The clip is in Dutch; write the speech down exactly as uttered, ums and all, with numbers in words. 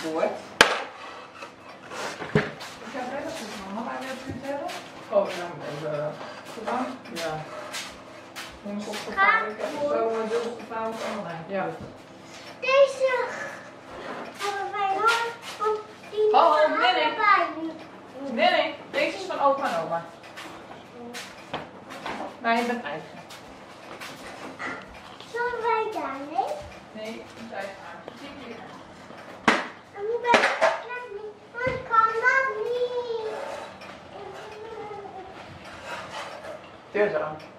voor. Ik heb relatief mama, maar wil je het hebben? Oh, ja, even gedaan. Ja. Neem ik op de vader. Ik heb zo een dubbel gevouwen online. Ja. Deze hebben wij nog. Want die Oh, hebben nee, nee. allebei. Nee, nee. Deze is van opa en oma. Maar je bent eigen. Zullen wij daar, nee? Nee, je bent eigen. Zie je hier. En ik ben net niet. Maar ik kan dat niet. Deur eraan.